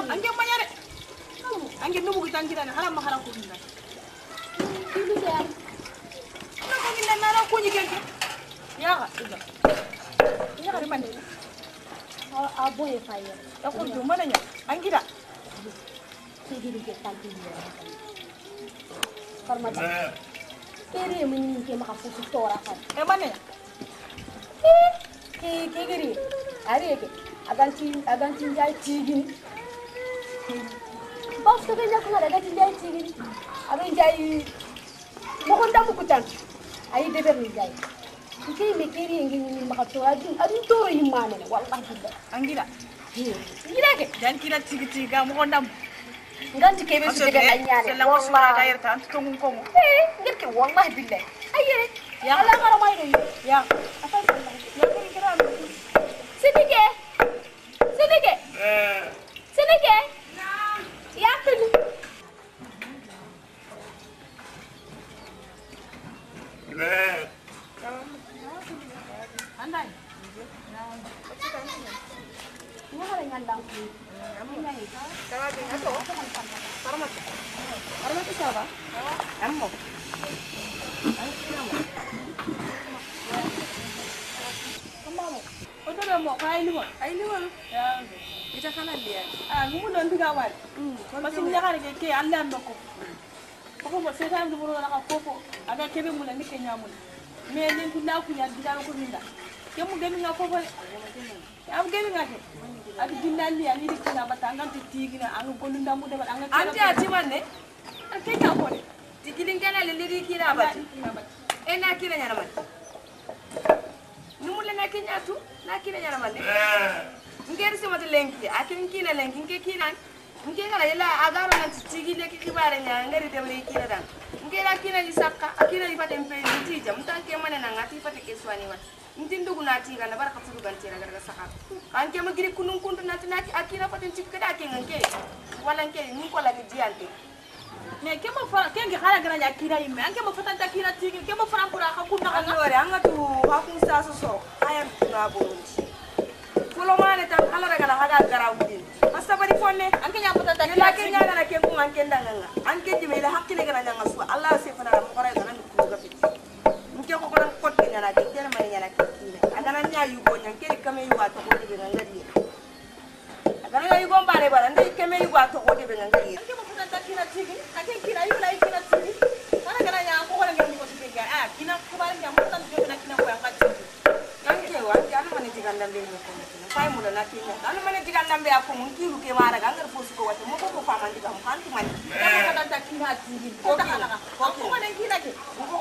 Angge manyare. Angge nubu gitangira na haram mahara ko nda. Ibu ya. Na ko nda na ko ni kenke. Ya ga. Ya ga man. Aboye fire. Ya ko do mana nya. Angira. Sigiri ke tanti ya. Karma. Kiri min ke maka fusu tora kan. Mana nya? Kiri. Ari ke. Aganti jai tigini. Bos to kenya kuna daga jai tigini. Agan jai mo konda mu kutan. Ai de ber ni jai. Kiki me kiri ngi maka tora din adin toro yimane wallahi billah. Angira. Ngira ke Dan kira tigi ga mo konda. Nganti kebe su daga anyane. Wallahi ga yerta antu tongun ko. Ngir ke wallahi billah. Aye. Ya ala ngara mai do. Ya. Apa sallah. Ya kira. Sidike. Sidike. Ya kulu. Andai. Ini hal yang ngandang. Kalau di ato. Paramat. Paramat siapa? Ammo. Otodo mo kay limo. Ay limo. Ya. Ita kana liya. Ngumu don tiga wal. Masin nyakare ke Allah ndoko. Ko mo se tam dum na ka fofo. Aga kebe mu na ni kenya mu. Me len tunda ku ya dida ko minda. Ke mu gemi nga fofo. Am gemi nga ke. Adi dindali ani di kina batanga tigi na anu ko ndam mu de anga. Anti ati manne. Kenya ko ne. Digilin kana le liri kina bat. Ena kina nyana man. Numule na Kenya tu na kina nyana man. Ngeri se mata lenki akin kina lenki nke kina nke kala yela agaro na tigi le kibare nya ngeri demle kina dan. Ngera kina li sakka akina li patem pe tija mutanke mana na ngati pate keswani wat. Ntindugu na tiga na baraka fudu gan tira garga sakka. Anke magiri kunun kuntu na tinati akina patem cikada kenganke. Wala nke ni ko la ni diante. Me kema fara kengi khala gara ya kira yimme anke mo fatanta kira tigi kema fara pura ka kunna kan lore anga tu hakun sa so ayam na bonci fulo mane tan khala daga na haga gara udin pasta bari fonne anke nya fatanta kira kenya na ke kun anke ndanga anke jime la hakkile gara nyanga su Allah se fana mo kore gara ku ga fit nke ko koran kot kenya na ke tena mai nyana kina aga na nya yugo nyanke kame yuwa to ko de ngadi aga na yugo mbare bara ndai kame yuwa to ko de ngadi anke mo fatanta kira tigi akin kira yu lai kira tigi mana kana nya ko ko ngam ko tigi kina ko bari ngam tan ko na kina ko yang kati anke wa kana mane tiganda be ko na fay mu na kina kana mane tiganda be ko mun kiru ke mara ga ngar fosu ko wata mo ko fa man diga mo kan tu man kana tan kina tigi ko ta hala ko mane kina ke ko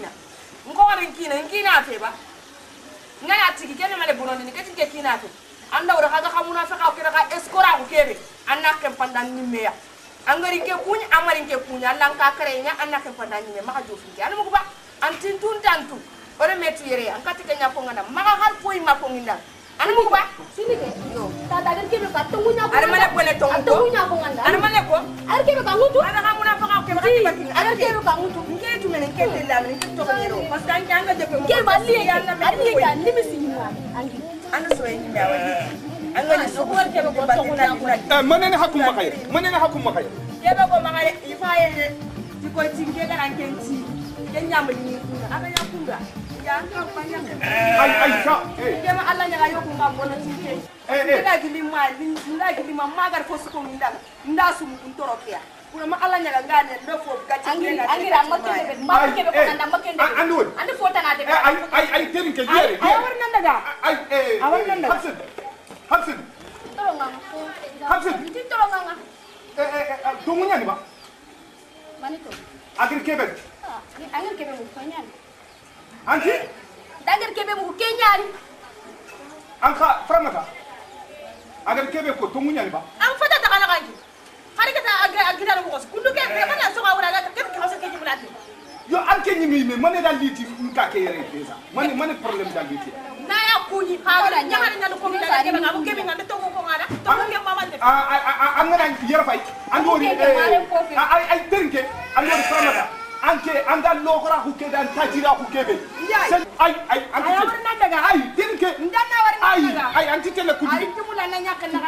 kina fe ba ngaya tigi kene mane bonondi ni kati ke kina fe anda ora kaga kamuna fa ka kira ka escora ko kebe anake pandan ni meya angari ke kunya amari ke kunya lanka karenya anake pandan ni maka jofi anu mo ba antin tun tantu ore metu yere ankati kenya ko ngana maka hal poi mako nginda anu mo ba Sini ke yo ta dagan kebe ka tungunya ko are mane ko le tongo tungunya ko nganda are mane ko ar kebe ka ngutu ada kamuna fa ka kebe ka tibakin ar kebe ka ngutu nke tu menen ke le la men ke to ko yero parce que anga de ko ke balie ar ni ka ni bisinwa angi anu so en ndawa angani so ko kebe ko to manene hakum makay kebe ko magare ifaye ti ko tinge ga ankenti kenya mali aga yakunda ya ka panya ay sa kema alla nya yo ko ngabona tinge nda gili ma magar ko suko nda sumu kuntoro kya kuna ma alla nya ngane do fo gati angira makende makende ko kanda makende andi fota na de ay terin ke yere ay war nan daga ay awar nan daga Hamsin Hamsin titoro nganga tungunya ni ba manito agir kebe angir kebe mu kanyani anti dangir kebe mu kenyari anka framata agir kebe ko tungunya ni ba an fata ta kana kanki har ka ta agira mu ko kundu ke kana so ka wura ga ke ka so ke jibulati yo anke ni mi mane dal liti nka ke yere pesa mane problem dal liti na ya kuni ha wala nyahari na ko mi da ke ba ko ke mi ngande to ko ngada to ko ke mama de an ngana yere fay andori ay terinke andori framata anke andal lokora ku ke dan tajira ku kebe ay ay war nan daga ay terinke ndan na war na ay anti tele ku ay tumula na ñak na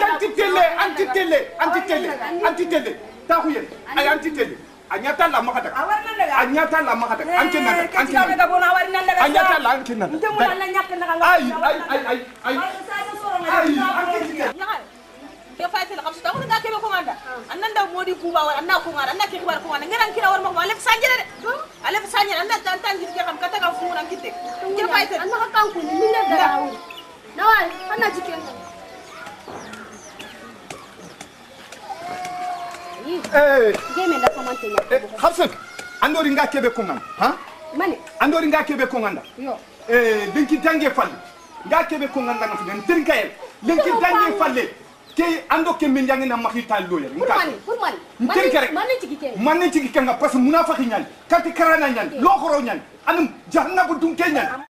anti tele ta ku yen ay anti tele anyata la makata anyata la makata anke na anyata la anke na tumula na ñak na ay ya fayti la xam taw nga kebe ko nganda anna ndaw modi kuba wala anna ko ngara anna ke xibar ko ngana ngeran kira war ma alef sanjere de alef sanjere anna tan tan ji xam kata ka fu ran kitte ya fayti anna ka kan ko ni ne da rawu nawal anna jiken geme da komante nya habsen andori nga kebe ko nganda ha mane andori nga kebe ko nganda yo denki tange falle nga kebe ko nganda na fu den kayel denki tange falle ke ando ke min jangi na mahita loyer pour man man ci kenga parce que munafaqi ñan kanti karana ñan lo xoro ñan anum jahannabu dun ke ñan